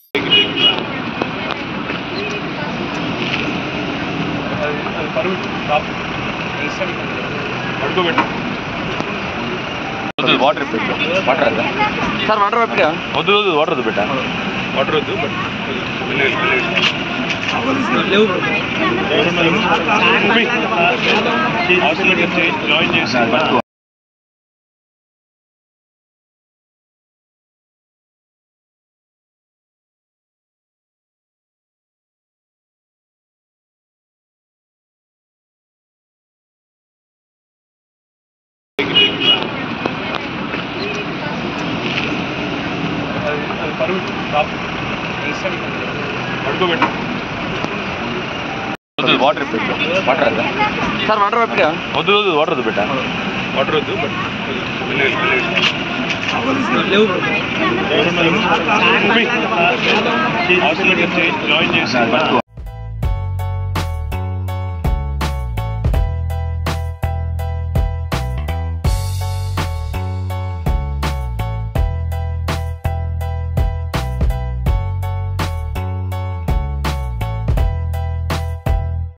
water water sir water పెట్టా వద్దు వద్దు వాటర్ వద్దు పెట్టా వాటర్ వద్దు జాయిన్ చేసి వాటర్ వాటర్ సార్ వాటర్ పెట్టా వద్దు వద్దు వాటర్ వద్దు పెట్టా వాటర్ వద్దు జాయిన్ చేసి